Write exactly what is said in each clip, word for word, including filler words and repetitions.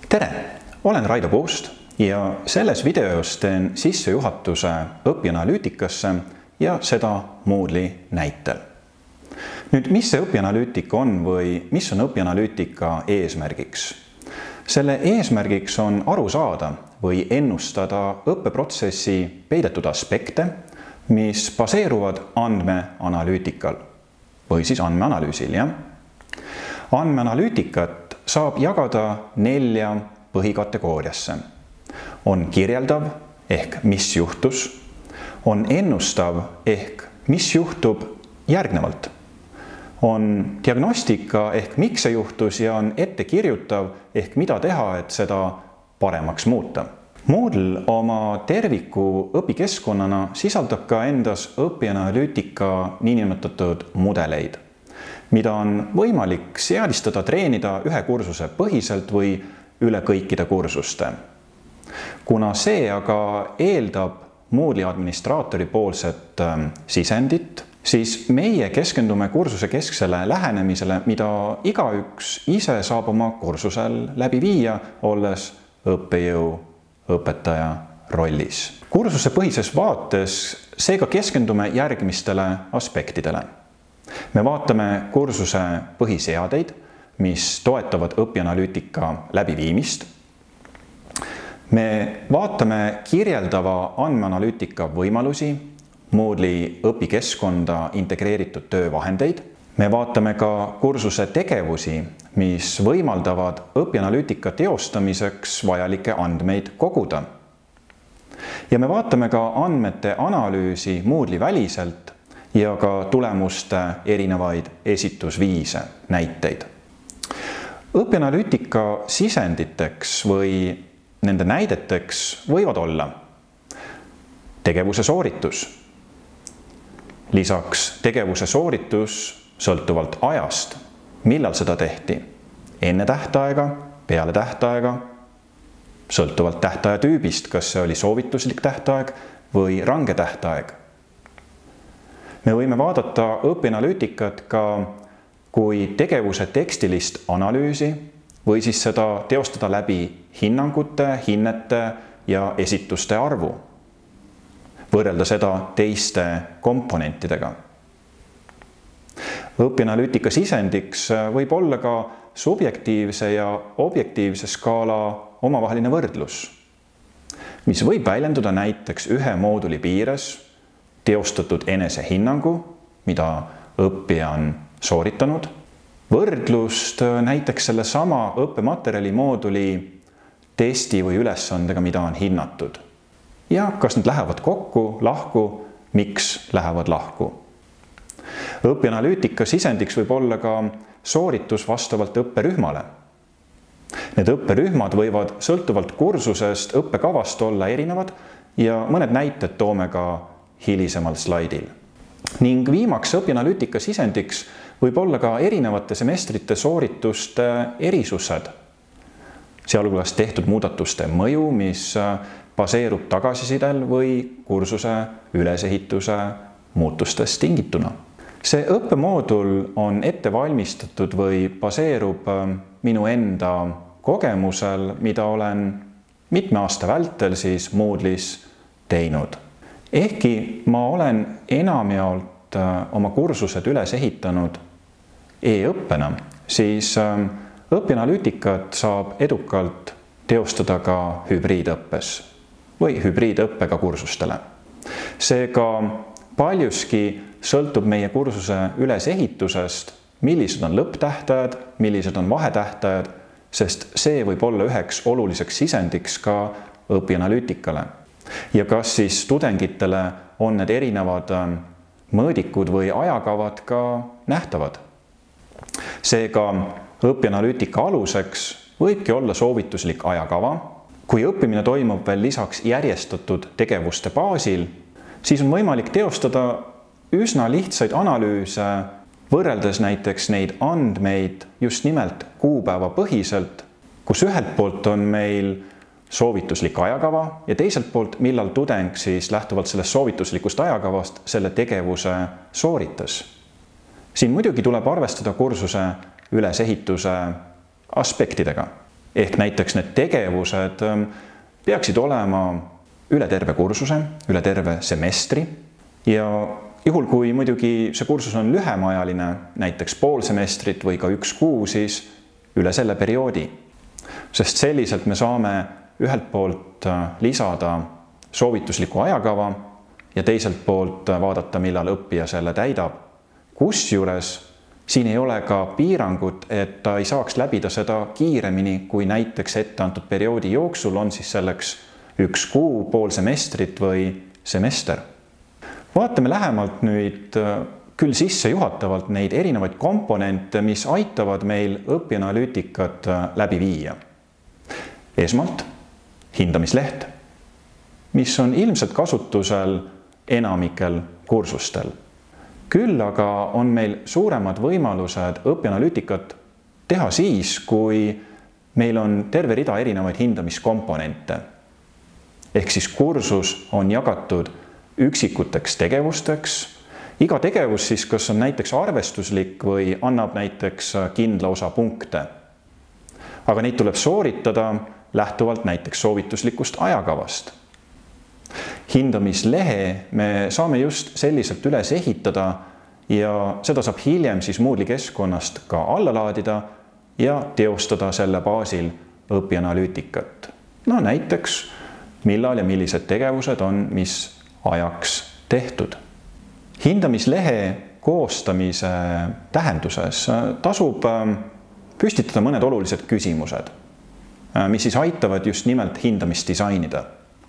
tere! Olen Raido Puust ja selles videos teen sissejuhatuse õpianalüütikasse ja seda Moodle'i näitel. Nüüd, mis see õpianalüütika on või mis on õpianalüütika eesmärgiks? Selle eesmärgiks on aru saada või ennustada õppeprotsessi peidetud aspekte, mis baseeruvad andmeanalüütikal või siis andmeanalüüsil. Ja? Andmeanalüütikat saab jagada nelja põhikategooriasse. On kirjeldav ehk mis juhtus, on ennustav ehk mis juhtub järgnevalt, on diagnostika ehk miks see juhtus ja on ettekirjutav ehk mida teha, et seda paremaks muuta. Moodle oma terviku õpikeskkonnana sisaldab ka endas õpianalüütika niinimetatud mudeleid, mida on võimalik seadistada, treenida ühe kursuse põhiselt või üle kõikide kursuste. Kuna see aga eeldab Moodle'i administraatori poolset sisendit, siis meie keskendume kursuse kesksele lähenemisele, mida igaüks ise saab oma kursusel läbi viia, olles õppejõu õpetaja rollis. Kursuse põhises vaates seega keskendume järgmistele aspektidele. Me vaatame kursuse põhiseadeid, mis toetavad õpianalüütika läbiviimist. Me vaatame kirjeldava andmeanalüütika võimalusi, Moodle'i õpikeskkonda integreeritud töövahendeid. Me vaatame ka kursuse tegevusi, mis võimaldavad õpianalüütika teostamiseks vajalikke andmeid koguda. Ja me vaatame ka andmete analüüsi Moodle'i väliselt ja ka tulemuste erinevaid esitusviise, näiteid. Õpianalüütika sisenditeks või nende näideteks võivad olla tegevuse sooritus. Lisaks tegevuse sooritus sõltuvalt ajast, millal seda tehti, enne tähtaega, peale tähtaega, sõltuvalt tähtaja tüübist, kas see oli soovituslik tähtaeg või range tähtaeg. Me võime vaadata õpianalüütikat ka kui tegevuse tekstilist analüüsi või siis seda teostada läbi hinnangute, hinnete ja esituste arvu, võrrelda seda teiste komponentidega. Õpianalüütika sisendiks võib olla ka subjektiivse ja objektiivse skaala omavaheline võrdlus, mis võib väljenduda näiteks ühe mooduli piires teostatud enesehinnangu, mida õppija on sooritanud, võrdlust näiteks selle sama õppematerjali mooduli testi või ülesandega, mida on hinnatud. Ja kas need lähevad kokku, lahku, miks lähevad lahku. Õpianalüütika sisendiks võib olla ka sooritus vastavalt õpperühmale. Need õpperühmad võivad sõltuvalt kursusest õppekavast olla erinevad ja mõned näited toome ka hilisemal slaidil. Ning viimaks õpianalüütika sisendiks võib olla ka erinevate semestrite soorituste erisused, sealhulgas tehtud muudatuste mõju, mis baseerub tagasisidel või kursuse ülesehituse muutustest tingituna. See õppemoodul on ette valmistatud või baseerub minu enda kogemusel, mida olen mitme aasta vältel siis Moodle'is teinud. Ehkki ma olen enamjaolt oma kursused üles ehitanud e-õppena, siis õpianalüütikat saab edukalt teostada ka hübriidõppes või hübriidõppega kursustele. Seega paljuski sõltub meie kursuse ülesehitusest, millised on lõpptähtajad, millised on vahetähtajad, sest see võib olla üheks oluliseks sisendiks ka õpianalüütikale. Ja kas siis tudengitele on need erinevad mõõdikud või ajakavad ka nähtavad. Seega õpianalüütika aluseks võibki olla soovituslik ajakava. Kui õppimine toimub veel lisaks järjestatud tegevuste baasil, siis on võimalik teostada üsna lihtsaid analüüse, võrreldes näiteks neid andmeid just nimelt kuupäeva põhiselt, kus ühelt poolt on meil soovituslik ajakava ja teiselt poolt, millal tudeng siis lähtuvalt sellest soovituslikust ajakavast selle tegevuse sooritas. Siin muidugi tuleb arvestada kursuse ülesehituse aspektidega. ehk näiteks need tegevused peaksid olema üle terve kursuse, üle terve semestri ja juhul, kui muidugi see kursus on lühemaajaline, näiteks pool semestrit või ka üks kuu, siis üle selle perioodi. Sest selliselt me saame ühelt poolt lisada soovitusliku ajakava ja teiselt poolt vaadata, millal õppija selle täidab. Kusjuures siin ei ole ka piirangut, et ta ei saaks läbida seda kiiremini, kui näiteks ette antud perioodi jooksul on siis selleks üks kuu, pool semestrit või semester. Vaatame lähemalt nüüd küll sissejuhatavalt neid erinevaid komponente, mis aitavad meil õpianalüütikat läbi viia. Esmalt hindamisleht, mis on ilmselt kasutusel enamikel kursustel. Küll aga on meil suuremad võimalused õpianalüütikat teha siis, kui meil on terve rida erinevaid hindamiskomponente. Ehk siis kursus on jagatud üksikuteks tegevusteks. Iga tegevus siis kas on näiteks arvestuslik või annab näiteks kindla osa punkte. Aga neid tuleb sooritada lähtuvalt näiteks soovituslikust ajakavast. Hindamislehe me saame just selliselt üles ehitada ja seda saab hiljem siis Moodle'i keskkonnast ka alla laadida ja teostada selle baasil õpianalüütikat. No näiteks, millal ja millised tegevused on mis ajaks tehtud. Hindamislehe koostamise tähenduses tasub püstitada mõned olulised küsimused, mis siis aitavad just nimelt hindamist disainida.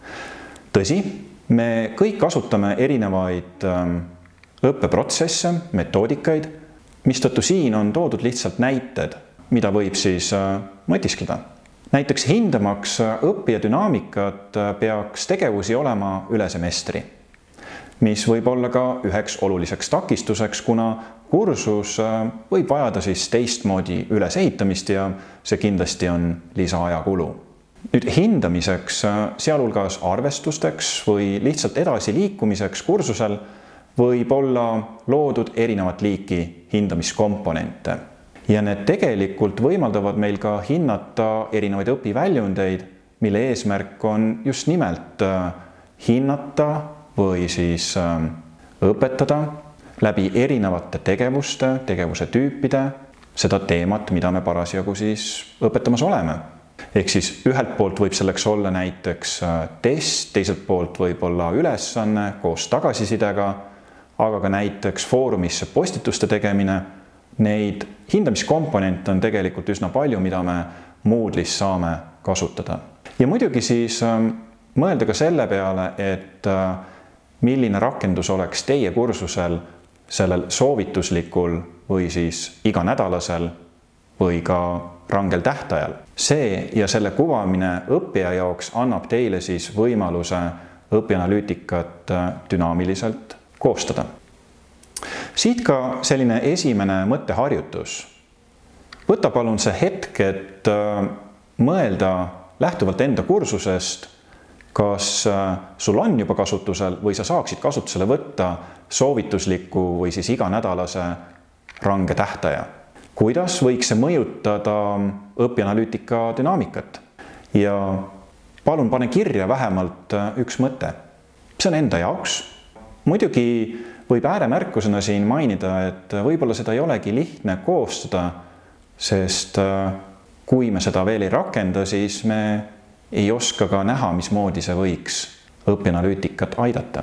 Tõsi, me kõik kasutame erinevaid õppeprotsesse, metoodikaid, mistõttu siin on toodud lihtsalt näited, mida võib siis mõtiskleda. Näiteks hindamaks õppija dünaamikat peaks tegevusi olema üle semestri, mis võib olla ka üheks oluliseks takistuseks, kuna kursus võib vajada siis teistmoodi ülesehitamist ja see kindlasti on lisaajakulu. Nüüd hindamiseks, sealhulgas arvestusteks või lihtsalt edasi liikumiseks kursusel võib olla loodud erinevat liiki hindamiskomponente. Ja need tegelikult võimaldavad meil ka hinnata erinevaid õpiväljundeid, mille eesmärk on just nimelt hinnata või siis õpetada läbi erinevate tegevuste, tegevuse tüüpide seda teemat, mida me parasjagu siis õpetamas oleme. Ehk siis ühelt poolt võib selleks olla näiteks test, teiselt poolt võib olla ülesanne koos tagasisidega, aga ka näiteks foorumisse postituste tegemine. Neid hindamiskomponente on tegelikult üsna palju, mida me Moodle'is saame kasutada. Ja muidugi siis mõelda ka selle peale, et milline rakendus oleks teie kursusel sellel soovituslikul või siis iganädalasel või ka rangel tähtajal. See ja selle kuvamine õppija jaoks annab teile siis võimaluse õpianalüütikat dünaamiliselt koostada. Siit ka selline esimene mõtteharjutus. Võta palun see hetk, et mõelda lähtuvalt enda kursusest, kas sul on juba kasutusel või sa saaksid kasutusele võtta soovitusliku või siis iganädalase range tähtaja. Kuidas võiks see mõjutada õpianalüütika dünaamikat? Ja palun pane kirja vähemalt üks mõte. See on enda jaoks. Muidugi võib ääremärkusena siin mainida, et võib-olla seda ei olegi lihtne koostada, sest kui me seda veel ei rakenda, siis me ei oska ka näha, mismoodi see võiks õpianalüütikat aidata.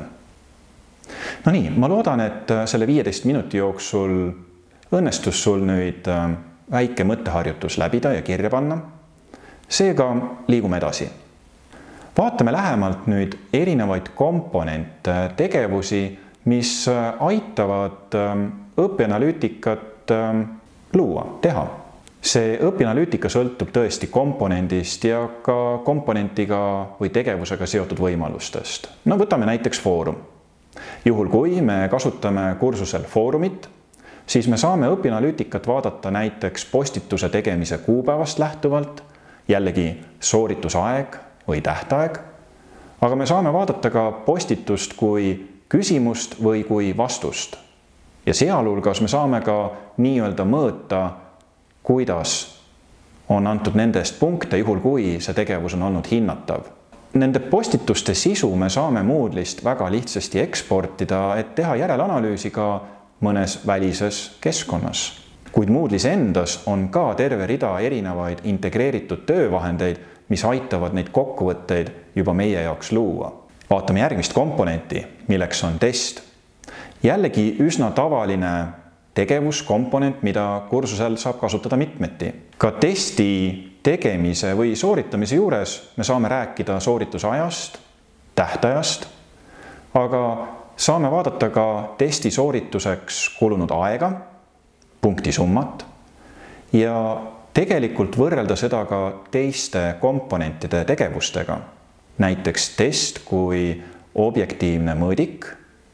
No nii, ma loodan, et selle viieteist minuti jooksul õnnestus sul nüüd väike mõtteharjutus läbida ja kirja panna. Seega liigume edasi. Vaatame lähemalt nüüd erinevaid komponente, tegevusi, mis aitavad õpianalüütikat luua, teha. See õpianalüütika sõltub tõesti komponendist ja ka komponentiga või tegevusega seotud võimalustest. No võtame näiteks foorum. Juhul kui me kasutame kursusel foorumit, siis me saame õpianalüütikat vaadata näiteks postituse tegemise kuupäevast lähtuvalt, jällegi sooritusaeg või tähtaeg, aga me saame vaadata ka postitust kui küsimust või kui vastust. Ja sealhulgas me saame ka nii-öelda mõõta, kuidas on antud nende eest punkte, juhul kui see tegevus on olnud hinnatav. Nende postituste sisu me saame Moodle'ist väga lihtsasti eksportida, et teha järelanalüüsi ka mõnes välises keskkonnas. Kuid Moodle'is endas on ka terve rida erinevaid integreeritud töövahendeid, mis aitavad neid kokkuvõtteid juba meie jaoks luua. Vaatame järgmist komponenti, milleks on test. Jällegi üsna tavaline tegevuskomponent, mida kursusel saab kasutada mitmeti. Ka testi tegemise või sooritamise juures me saame rääkida sooritusajast, tähtajast, aga saame vaadata ka testi soorituseks kulunud aega, punktisummat ja tegelikult võrrelda seda ka teiste komponentide tegevustega. Näiteks test kui objektiivne mõõdik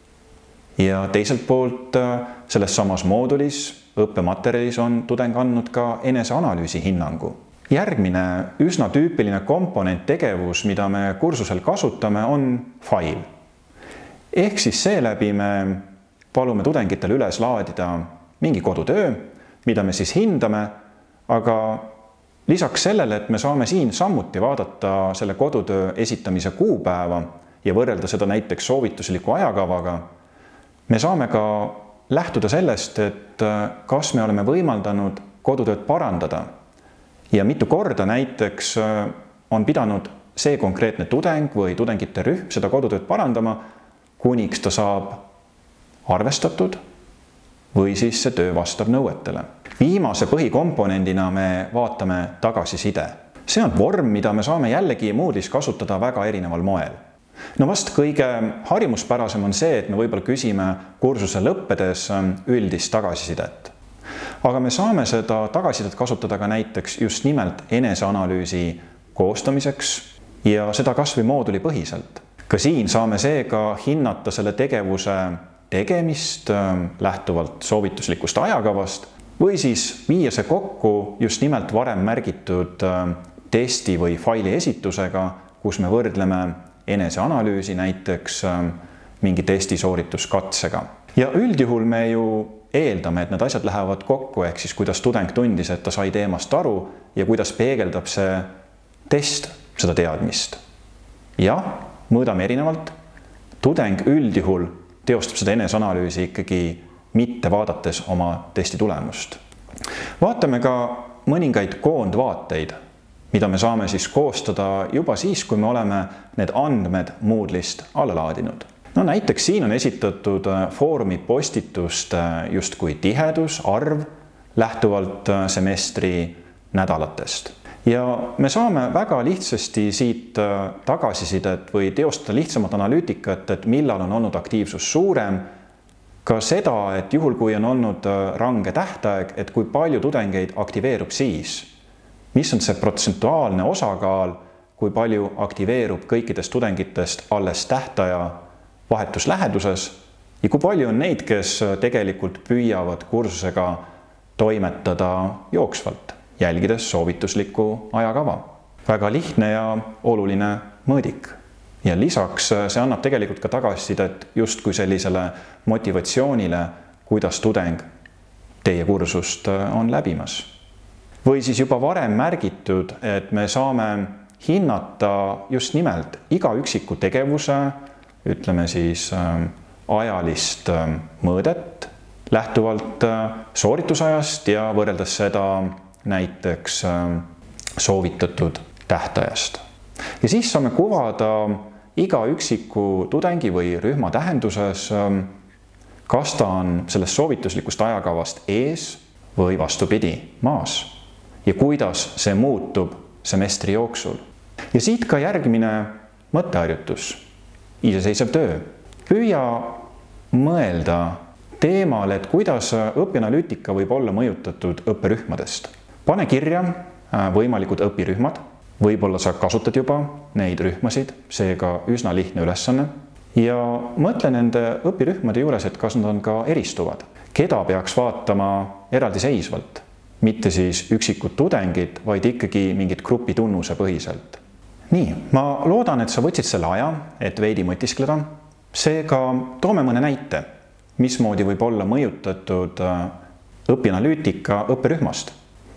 ja teiselt poolt selles samas moodulis õppematerjalis on tudeng andnud ka eneseanalüüsi hinnangu. Järgmine üsna tüüpiline komponent tegevus, mida me kursusel kasutame, on fail. Ehk siis seeläbi me palume tudengitel üles laadida mingi kodutöö, mida me siis hindame, aga lisaks sellele, et me saame siin samuti vaadata selle kodutöö esitamise kuupäeva ja võrrelda seda näiteks soovitusliku ajakavaga, me saame ka lähtuda sellest, et kas me oleme võimaldanud kodutööd parandada ja mitu korda näiteks on pidanud see konkreetne tudeng või tudengite rühm seda kodutööd parandama, kuniks ta saab arvestatud või siis see töö vastab nõuetele. Viimase põhikomponendina me vaatame tagasiside. See on vorm, mida me saame jällegi Moodle'is kasutada väga erineval moel. No vast kõige harjumuspärasem on see, et me võib-olla küsime kursuse lõppedes üldist tagasisidet. Aga me saame seda tagasisidet kasutada ka näiteks just nimelt eneseanalüüsi koostamiseks ja seda kas või mooduli põhiselt. Ka siin saame seega hinnata selle tegevuse tegemist lähtuvalt soovituslikust ajakavast või siis viia see kokku just nimelt varem märgitud testi või faili esitusega, kus me võrdleme eneseanalüüsi näiteks mingi testi soorituskatsega. Ja üldjuhul me ju eeldame, et need asjad lähevad kokku, ehk siis kuidas tudeng tundis, et ta sai teemast aru ja kuidas peegeldab see test seda teadmist. Jah, mõõdame erinevalt. Tudeng üldjuhul teostab seda eneseanalüüsi ikkagi mitte vaadates oma testi tulemust. Vaatame ka mõningaid koondvaateid, mida me saame siis koostada juba siis, kui me oleme need andmed Moodle'ist alla laadinud. No näiteks siin on esitatud foorumi postitust justkui tihedus, arv lähtuvalt semestri nädalatest. Ja me saame väga lihtsasti siit tagasisidet või teostada lihtsamat analüütikat, et millal on olnud aktiivsus suurem, ka seda, et juhul kui on olnud range tähtaeg, et kui palju tudengeid aktiveerub siis, mis on see protsentuaalne osakaal, kui palju aktiveerub kõikidest tudengitest alles tähtaja vahetus läheduses ja kui palju on neid, kes tegelikult püüavad kursusega toimetada jooksvalt, jälgides soovituslikku ajakava. Väga lihtne ja oluline mõõdik. Ja lisaks see annab tegelikult ka tagasisidet justkui sellisele motivatsioonile, kuidas tudeng teie kursust on läbimas. Või siis juba varem märgitud, et me saame hinnata just nimelt iga üksiku tegevuse, ütleme siis ajalist mõõdet lähtuvalt sooritusajast ja võrreldes seda näiteks soovitatud tähtajast. Ja siis saame kuvada iga üksiku tudengi või rühma tähenduses, kas ta on sellest soovituslikust ajakavast ees või vastupidi maas ja kuidas see muutub semestri jooksul. Ja siit ka järgmine mõtteharjutus. Iseseisev töö. Püüa mõelda teemal, et kuidas õpianalüütika võib olla mõjutatud õpperühmadest. Pane kirja võimalikud õpirühmad, võib-olla sa kasutad juba neid rühmasid, seega üsna lihtne ülesanne. Ja mõtle nende õpirühmade juures, et kas nad on ka eristuvad. Keda peaks vaatama eraldiseisvalt, mitte siis üksikud tudengid, vaid ikkagi mingid grupi tunnuse põhiselt. Nii, ma loodan, et sa võtsid selle aja, et veidi mõtiskleda. Seega toome mõne näite, mismoodi võib olla mõjutatud õpianalüütika õpperühmast.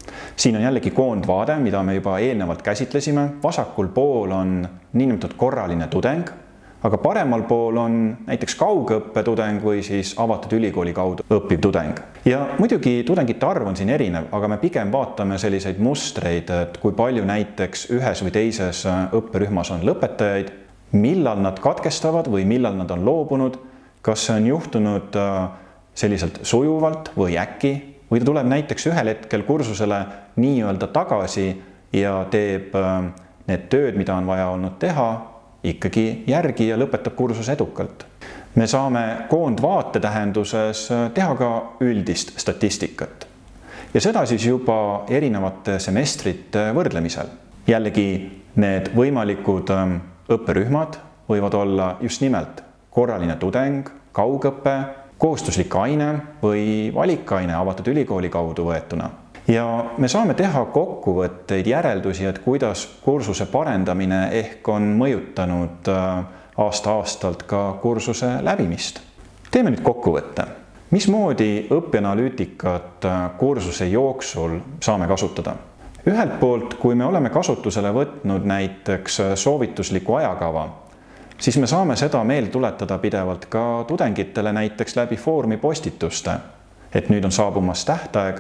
siin on jällegi koondvaade, mida me juba eelnevalt käsitlesime. Vasakul pool on niinimetatud korraline tudeng, aga paremal pool on näiteks kaugõppetudeng või siis avatud ülikooli kaudu õppiv tudeng. Ja muidugi tudengite arv on siin erinev, aga me pigem vaatame selliseid mustreid, et kui palju näiteks ühes või teises õpperühmas on lõpetajaid, millal nad katkestavad või millal nad on loobunud, kas see on juhtunud selliselt sujuvalt või äkki, või ta tuleb näiteks ühel hetkel kursusele nii-öelda tagasi ja teeb need tööd, mida on vaja olnud teha, ikkagi järgi ja lõpetab kursuse edukalt. Me saame koondvaate tähenduses teha ka üldist statistikat. Ja seda siis juba erinevate semestrite võrdlemisel. Jällegi need võimalikud õpperühmad võivad olla just nimelt korraline tudeng, kaugõpe, kohustuslik aine või valikaine avatud ülikooli kaudu võetuna. Ja me saame teha kokkuvõtteid, järeldusi, et kuidas kursuse parendamine ehk on mõjutanud aasta-aastalt ka kursuse läbimist. Teeme nüüd kokkuvõtte. Mismoodi õpianalüütikat kursuse jooksul saame kasutada? Ühelt poolt, kui me oleme kasutusele võtnud näiteks soovitusliku ajakava, siis me saame seda meelde tuletada pidevalt ka tudengitele näiteks läbi foorumi postituste, et nüüd on saabumas tähtaeg.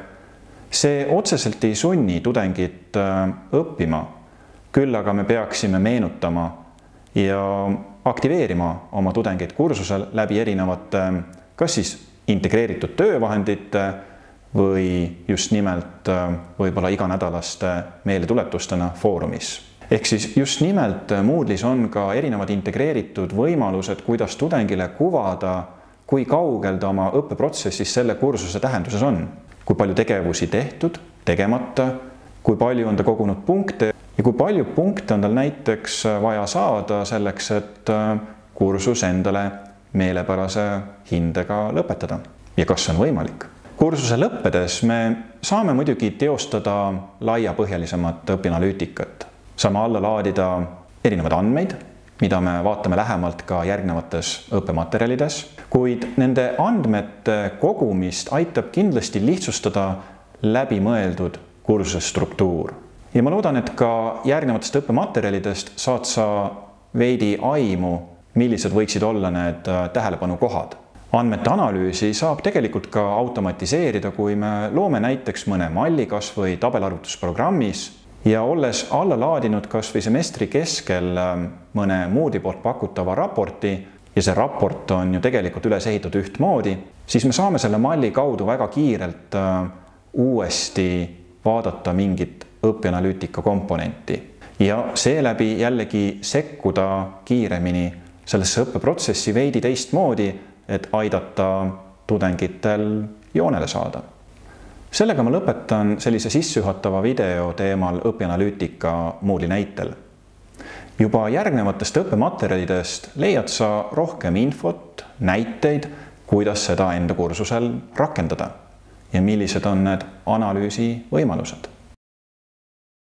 See otseselt ei sunni tudengit õppima, küll aga me peaksime meenutama ja aktiveerima oma tudengeid kursusel läbi erinevate kas siis integreeritud töövahendite või just nimelt võib-olla iganädalaste meeletuletustena foorumis. Ehk siis just nimelt Moodle'is on ka erinevad integreeritud võimalused, kuidas tudengile kuvada, kui kaugel ta oma õppeprotsessis selle kursuse tähenduses on. Kui palju tegevusi tehtud, tegemata, kui palju on ta kogunud punkte ja kui palju punkte on tal näiteks vaja saada selleks, et kursus endale meelepärase hindega lõpetada. Ja kas see on võimalik? Kursuse lõppedes me saame muidugi teostada laiapõhjalisemat õpianalüütikat. Saame alla laadida erinevad andmeid, mida me vaatame lähemalt ka järgnevates õppematerjalides, kuid nende andmete kogumist aitab kindlasti lihtsustada läbimõeldud kursuse struktuur. Ja ma loodan, et ka järgnevatest õppematerjalidest saad sa veidi aimu, millised võiksid olla need tähelepanu kohad. Andmete analüüsi saab tegelikult ka automatiseerida, kui me loome näiteks mõne malli kas või tabelarvutusprogrammis ja olles alla laadinud kas või semestri keskel mõne Moodle'i poolt pakutava raporti ja see raport on ju tegelikult üles ehitatud ühtmoodi, siis me saame selle malli kaudu väga kiirelt uuesti vaadata mingit õpianalüütika komponenti ja seeläbi jällegi sekkuda kiiremini sellesse õppeprotsessi veidi teistmoodi, et aidata tudengitel joonele saada. Sellega ma lõpetan sellise sissejuhatava video teemal õpianalüütika Moodle'i näitel. Juba järgnevatest õppematerjalidest leiad sa rohkem infot, näiteid, kuidas seda enda kursusel rakendada ja millised on need analüüsi võimalused.